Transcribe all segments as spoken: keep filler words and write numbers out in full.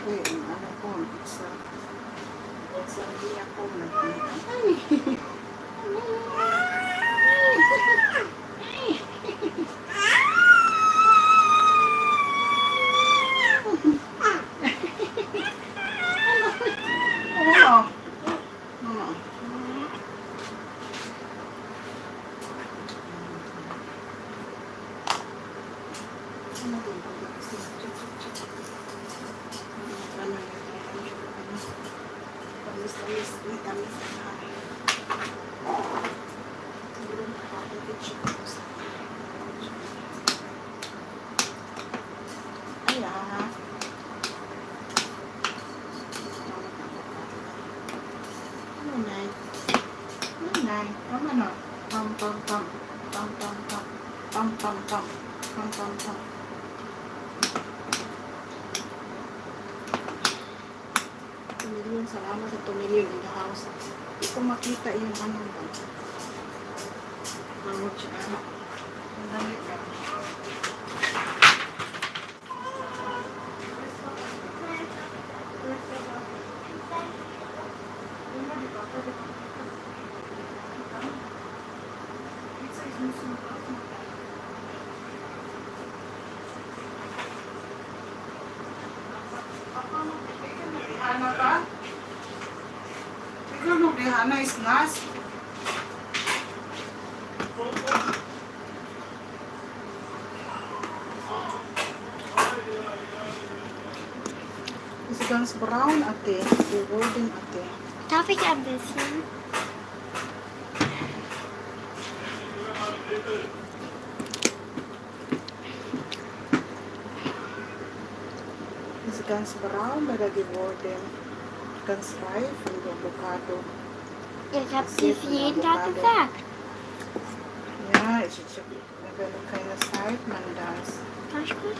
Okay, ang ano ko, sa sa hindi ako nag-ay. Tama na. Pam pam pam. Pam pam pam. Pam pam pam. Pam pam pam. two million. Salamat sa two million in the house. Hindi ko makita yung ano ba. Bawag siya. Ang dami ka. Hana ka? Ikaw nung di Hana is nas? Is ganz brown ate, the golden ate. Darf ich ein bisschen? Ist ganz braun oder geworden? Ganz reif und Avocado. Ich habe das jeden Tag gesagt. Ja, ich habe keine Zeit, man das. Alles gut.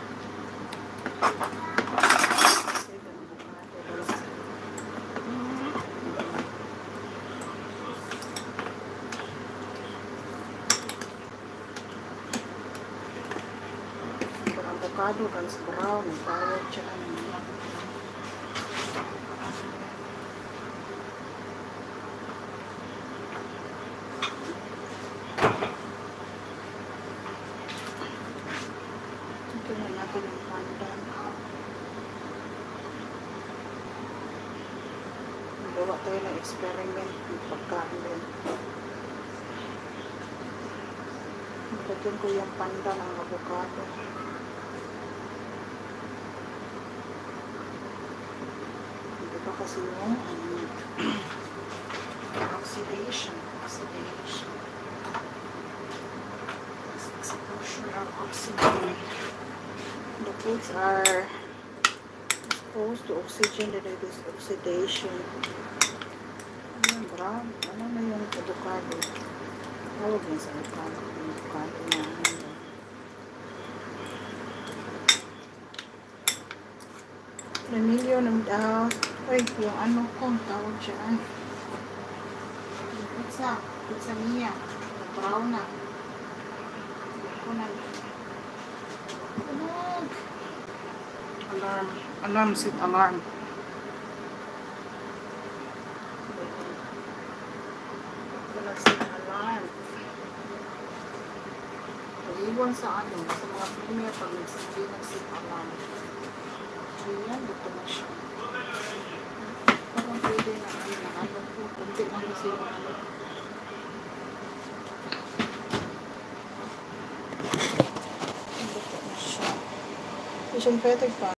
Avocado ganz braun und tawag siya ano. Ito na natin yung pandan. Gawa tayo ng experiment ng pagkain din. Nagagyan ko yung pandan ng avocado. Kasi yung ano, oxidation, oxidation. Exposure of oxygen. The foods are exposed to oxygen, that is oxidation. Ayan, brown. Ano na yung avocado? Tawag yun sa avocado. Avocado na ano. Remilyo ng daw. Uy, yung ano ko, tawag siya. Yung pizza. Pizza niya. Brown na. Ako na. Alarm. Alarm, set alarm. Wala set alarm. Pag-iwan sa ano, sa mga premier pag nagsabi nag-set alarm. Ayan, dito na siya. Parang pwede na ano na ano po. Kunti lang kasi yung ano. Dito na siya. Disinfected pa.